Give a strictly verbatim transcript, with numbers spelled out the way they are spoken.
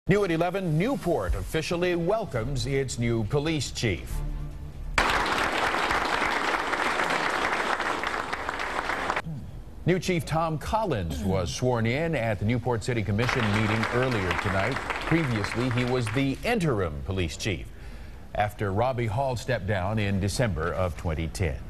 New at eleven, Newport officially welcomes its new police chief. New Chief Tom Collins was sworn in at the Newport City Commission meeting earlier tonight. Previously, he was the interim police chief after Robbie Hall stepped down in December of twenty ten.